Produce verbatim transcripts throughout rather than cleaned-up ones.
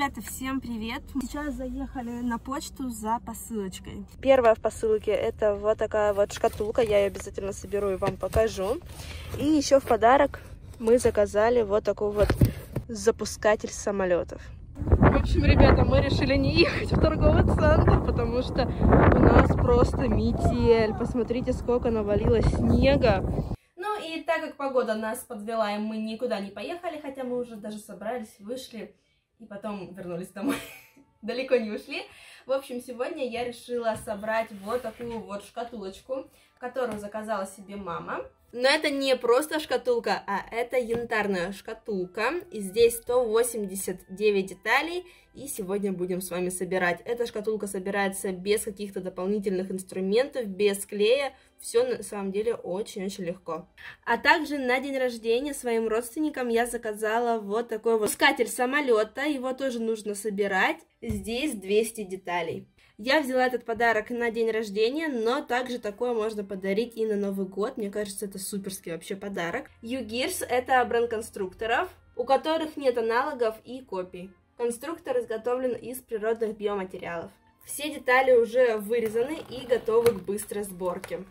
Ребята, всем привет! Сейчас заехали на почту за посылочкой. Первая в посылке это вот такая вот шкатулка. Я ее обязательно соберу и вам покажу. И еще в подарок мы заказали вот такой вот запускатель самолетов. В общем, ребята, мы решили не ехать в торговый центр, потому что у нас просто метель. Посмотрите, сколько навалилось снега. Ну и так как погода нас подвела, и мы никуда не поехали, хотя мы уже даже собрались, вышли и потом вернулись домой. Далеко не ушли. В общем, сегодня я решила собрать вот такую вот шкатулочку, которую заказала себе мама. Но это не просто шкатулка, а это янтарная шкатулка. И здесь сто восемьдесят девять деталей. И сегодня будем с вами собирать. Эта шкатулка собирается без каких-то дополнительных инструментов, без клея. Все на самом деле очень-очень легко. А также на день рождения своим родственникам я заказала вот такой вот запускатель самолета. Его тоже нужно собирать. Здесь двести деталей. Я взяла этот подарок на день рождения, но также такое можно подарить и на Новый год. Мне кажется, это суперский вообще подарок. U-Gears — это бренд конструкторов, у которых нет аналогов и копий. Конструктор изготовлен из природных биоматериалов. Все детали уже вырезаны и готовы к быстрой сборке.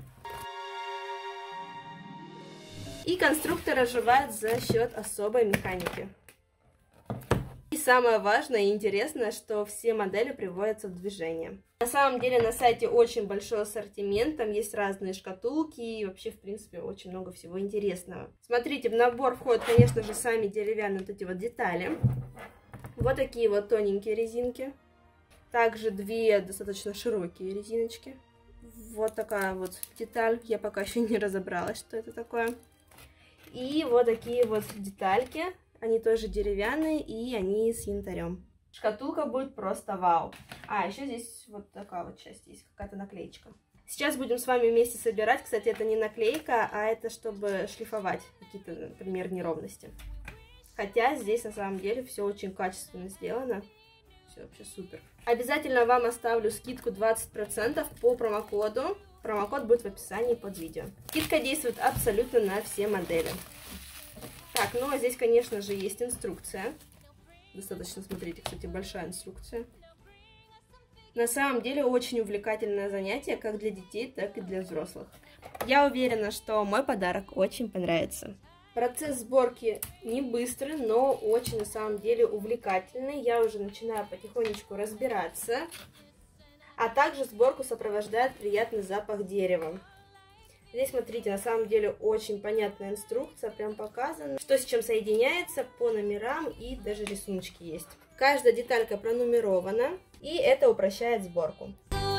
И конструктор оживает за счет особой механики. И самое важное и интересное, что все модели приводятся в движение. На самом деле на сайте очень большой ассортимент, там есть разные шкатулки и вообще, в принципе, очень много всего интересного. Смотрите, в набор входят, конечно же, сами деревянные вот эти вот детали. Вот такие вот тоненькие резинки. Также две достаточно широкие резиночки. Вот такая вот деталь, я пока еще не разобралась, что это такое. И вот такие вот детальки. Они тоже деревянные, и они с янтарем. Шкатулка будет просто вау. А, еще здесь вот такая вот часть есть, какая-то наклеечка. Сейчас будем с вами вместе собирать. Кстати, это не наклейка, а это чтобы шлифовать какие-то, например, неровности. Хотя здесь на самом деле все очень качественно сделано. Все вообще супер. Обязательно вам оставлю скидку двадцать процентов по промокоду. Промокод будет в описании под видео. Скидка действует абсолютно на все модели. Так, ну а здесь, конечно же, есть инструкция. Достаточно, смотрите, кстати, большая инструкция. На самом деле очень увлекательное занятие как для детей, так и для взрослых. Я уверена, что мой подарок очень понравится. Процесс сборки не быстрый, но очень на самом деле увлекательный. Я уже начинаю потихонечку разбираться. А также сборку сопровождает приятный запах дерева. Здесь, смотрите, на самом деле очень понятная инструкция, прям показано, что с чем соединяется по номерам, и даже рисуночки есть. Каждая деталька пронумерована, и это упрощает сборку.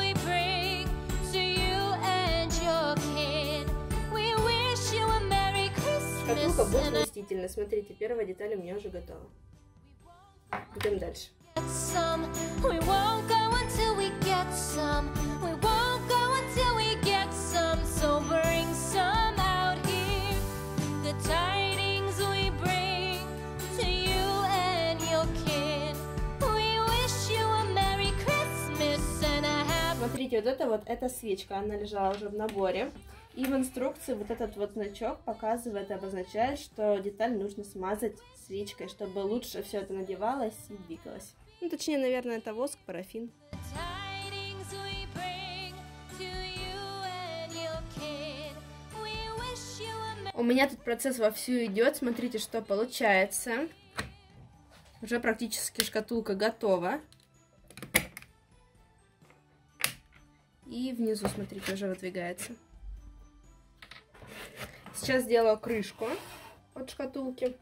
Шкатулка будет вместительной. Смотрите, первая деталь у меня уже готова. Идем дальше. Смотрите, вот это вот, эта свечка, она лежала уже в наборе. И в инструкции вот этот вот значок показывает и обозначает, что деталь нужно смазать свечкой, чтобы лучше все это надевалось и двигалось. Ну, точнее, наверное, это воск, парафин. У меня тут процесс вовсю идет. Смотрите, что получается. Уже практически шкатулка готова. И внизу, смотрите, уже выдвигается. Сейчас сделаю крышку от шкатулки.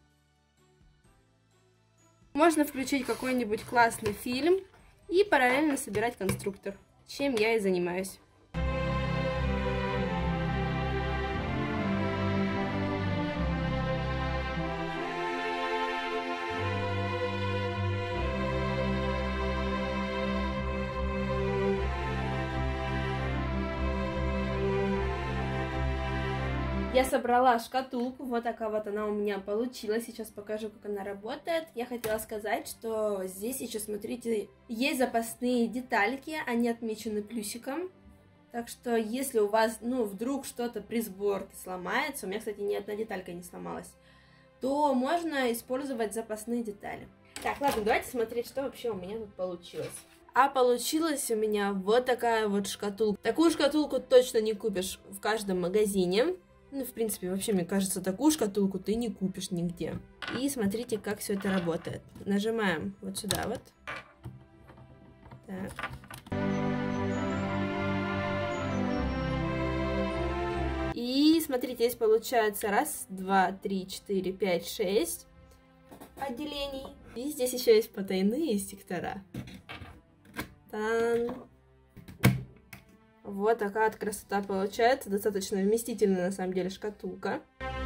Можно включить какой-нибудь классный фильм и параллельно собирать конструктор, чем я и занимаюсь. Я собрала шкатулку, вот такая вот она у меня получилась. Сейчас покажу, как она работает. Я хотела сказать, что здесь еще, смотрите, есть запасные детальки, они отмечены плюсиком. Так что, если у вас, ну, вдруг что-то при сборке сломается, у меня, кстати, ни одна деталька не сломалась, то можно использовать запасные детали. Так, ладно, давайте смотреть, что вообще у меня тут получилось. А получилась у меня вот такая вот шкатулка. Такую шкатулку точно не купишь в каждом магазине. Ну, в принципе, вообще, мне кажется, такую шкатулку ты не купишь нигде. И смотрите, как все это работает. Нажимаем вот сюда вот. Так. И смотрите, здесь получается раз, два, три, четыре, пять, шесть отделений. И здесь еще есть потайные сектора. Тан. Вот такая вот красота получается. Достаточно вместительная, на самом деле, шкатулка.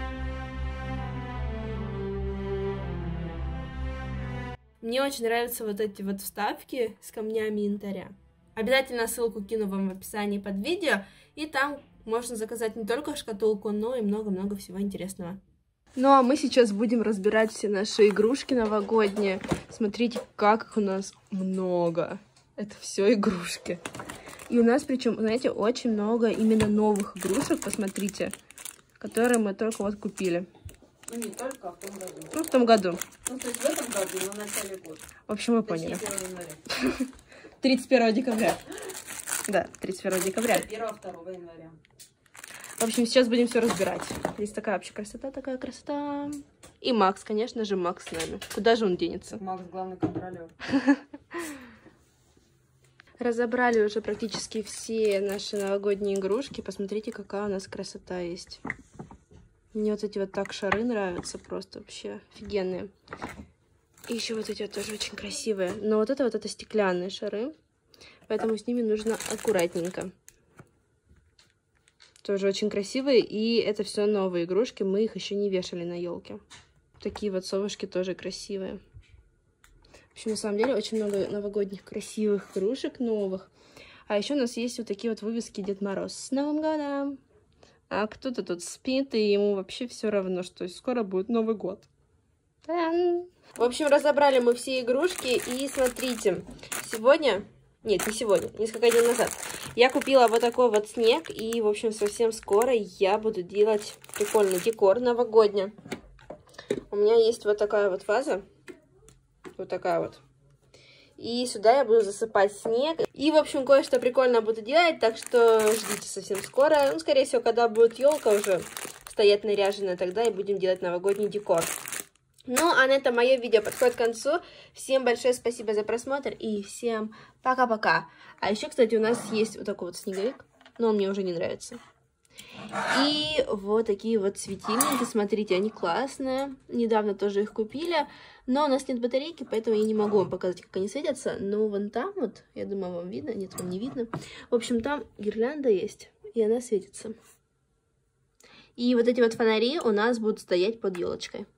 Мне очень нравятся вот эти вот вставки с камнями янтаря. Обязательно ссылку кину вам в описании под видео. И там можно заказать не только шкатулку, но и много-много всего интересного. Ну а мы сейчас будем разбирать все наши игрушки новогодние. Смотрите, как их у нас много. Это все игрушки. И у нас, причем, знаете, очень много именно новых игрушек, посмотрите, которые мы только вот купили. Ну, не только, а в том году. Ну, в том году. Ну, то есть в этом году, но в начале года. В общем, вы поняли. первого января. тридцать первого декабря. Да, тридцать первого декабря. первого-второго января. В общем, сейчас будем все разбирать. Здесь такая вообще красота, такая красота. И Макс, конечно же, Макс с нами. Куда же он денется? Макс главный контролер. Разобрали уже практически все наши новогодние игрушки. Посмотрите, какая у нас красота есть. Мне вот эти вот так шары нравятся, просто вообще офигенные. И еще вот эти вот тоже очень красивые. Но вот это вот это стеклянные шары, поэтому с ними нужно аккуратненько. Тоже очень красивые, и это все новые игрушки, мы их еще не вешали на елке. Такие вот совушки тоже красивые. В общем, на самом деле, очень много новогодних красивых игрушек новых. А еще у нас есть вот такие вот вывески Дед Мороз. С Новым годом! А кто-то тут спит, и ему вообще все равно, что скоро будет Новый год. Та-дам! В общем, разобрали мы все игрушки, и смотрите, сегодня... Нет, не сегодня, несколько дней назад. Я купила вот такой вот снег, и, в общем, совсем скоро я буду делать прикольный декор новогодний. У меня есть вот такая вот ваза. Вот такая вот. И сюда я буду засыпать снег. И, в общем, кое-что прикольно буду делать, так что ждите совсем скоро. Ну, скорее всего, когда будет елка уже стоять наряженная, тогда и будем делать новогодний декор. Ну, а на этом мое видео подходит к концу. Всем большое спасибо за просмотр и всем пока-пока. А еще, кстати, у нас есть вот такой вот снеговик, но он мне уже не нравится. И вот такие вот светильники, смотрите, они классные. Недавно тоже их купили, но у нас нет батарейки, поэтому я не могу вам показать, как они светятся. Но вон там вот, я думаю, вам видно, нет, вам не видно. В общем, там гирлянда есть, и она светится. И вот эти вот фонари у нас будут стоять под елочкой.